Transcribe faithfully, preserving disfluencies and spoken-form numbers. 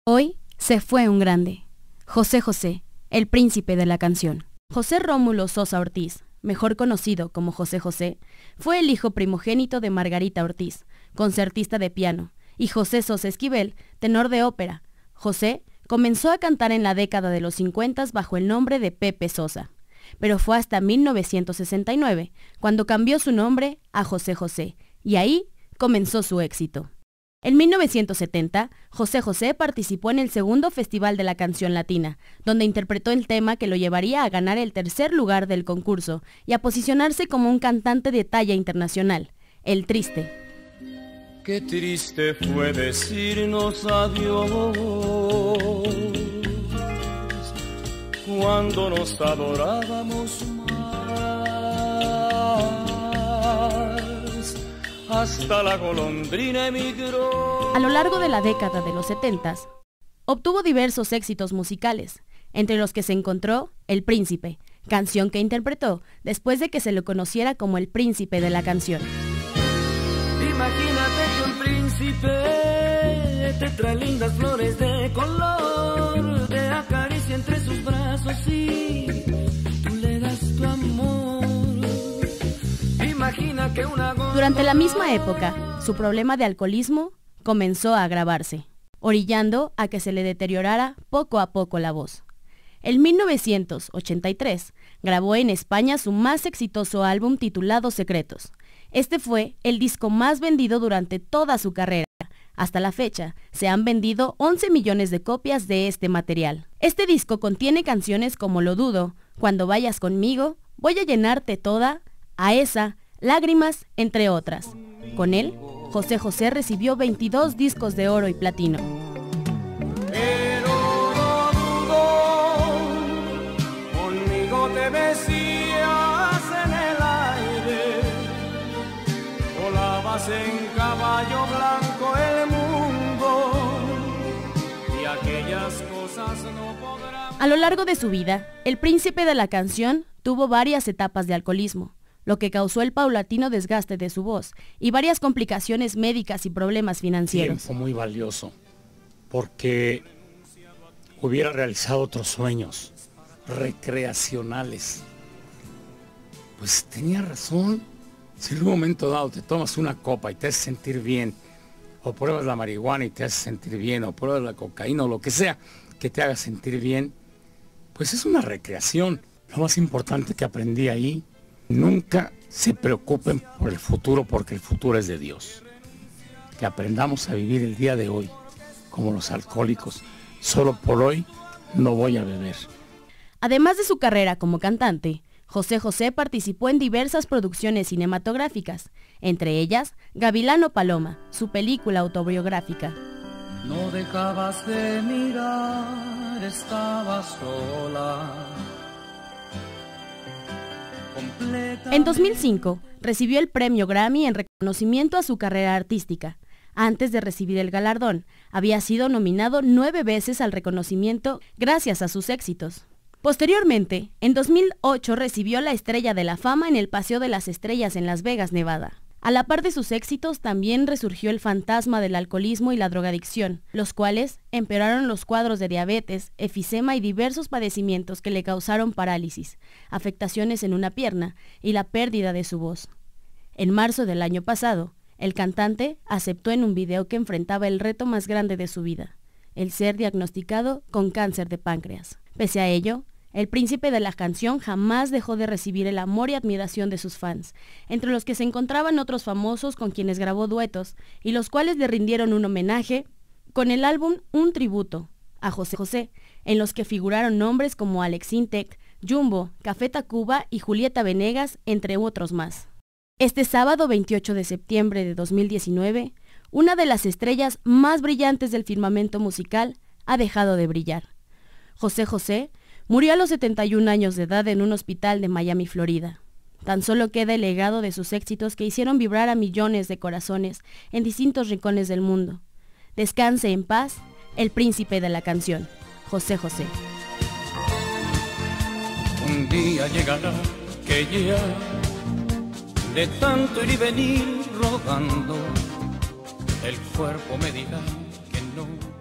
Hoy se fue un grande, José José, el príncipe de la canción. José Rómulo Sosa Ortiz, mejor conocido como José José, fue el hijo primogénito de Margarita Ortiz, concertista de piano, y José Sosa Esquivel, tenor de ópera. José comenzó a cantar en la década de los cincuenta bajo el nombre de Pepe Sosa, pero fue hasta mil novecientos sesenta y nueve cuando cambió su nombre a José José, y ahí comenzó su éxito. En mil novecientos setenta, José José participó en el segundo Festival de la Canción Latina, donde interpretó el tema que lo llevaría a ganar el tercer lugar del concurso y a posicionarse como un cantante de talla internacional, El Triste. Qué triste fue decirnos adiós cuando nos adorábamos más, hasta la golondrina emigró. A lo largo de la década de los setentas, obtuvo diversos éxitos musicales, entre los que se encontró El Príncipe, canción que interpretó después de que se lo conociera como el príncipe de la canción. Imagínate que un príncipe te trae lindas flores de color, te acaricia entre sus brazos y tú le das tu amor. Imagina que una góndola... Durante la misma época, su problema de alcoholismo comenzó a agravarse, orillando a que se le deteriorara poco a poco la voz. En mil novecientos ochenta y tres, grabó en España su más exitoso álbum titulado Secretos. Este fue el disco más vendido durante toda su carrera. Hasta la fecha, se han vendido once millones de copias de este material. Este disco contiene canciones como Lo Dudo, Cuando Vayas Conmigo, Voy a Llenarte Toda, A Esa, Lágrimas, entre otras. Con él, José José recibió veintidós discos de oro y platino. Pero no dudo, conmigo te besías en el aire, volabas en caballo blanco el mundo, y aquellas cosas no podrán... A lo largo de su vida, el príncipe de la canción tuvo varias etapas de alcoholismo, lo que causó el paulatino desgaste de su voz y varias complicaciones médicas y problemas financieros. Tiempo muy valioso, porque hubiera realizado otros sueños recreacionales. Pues tenía razón. Si en un momento dado te tomas una copa y te hace sentir bien, o pruebas la marihuana y te hace sentir bien, o pruebas la cocaína o lo que sea que te haga sentir bien, pues es una recreación. Lo más importante que aprendí ahí: nunca se preocupen por el futuro, porque el futuro es de Dios. Que aprendamos a vivir el día de hoy como los alcohólicos. Solo por hoy no voy a beber. Además de su carrera como cantante, José José participó en diversas producciones cinematográficas, entre ellas Gavilán Paloma, su película autobiográfica. No dejabas de mirar, estabas sola. En dos mil cinco, recibió el premio Grammy en reconocimiento a su carrera artística. Antes de recibir el galardón, había sido nominado nueve veces al reconocimiento gracias a sus éxitos. Posteriormente, en dos mil ocho recibió la Estrella de la Fama en el Paseo de las Estrellas en Las Vegas, Nevada. A la par de sus éxitos, también resurgió el fantasma del alcoholismo y la drogadicción, los cuales empeoraron los cuadros de diabetes, efisema y diversos padecimientos que le causaron parálisis, afectaciones en una pierna y la pérdida de su voz. En marzo del año pasado, el cantante aceptó en un video que enfrentaba el reto más grande de su vida, el ser diagnosticado con cáncer de páncreas. Pese a ello, el príncipe de la canción jamás dejó de recibir el amor y admiración de sus fans, entre los que se encontraban otros famosos con quienes grabó duetos y los cuales le rindieron un homenaje con el álbum Un Tributo a José José, en los que figuraron nombres como Alex Intec, Jumbo, Café Tacuba y Julieta Venegas, entre otros más. Este sábado veintiocho de septiembre de dos mil diecinueve, una de las estrellas más brillantes del firmamento musical ha dejado de brillar. José José murió a los setenta y un años de edad en un hospital de Miami, Florida. Tan solo queda el legado de sus éxitos que hicieron vibrar a millones de corazones en distintos rincones del mundo. Descanse en paz, el príncipe de la canción, José José. Un día llegará que ya de tanto ir y venir rodando, el cuerpo me dirá que no.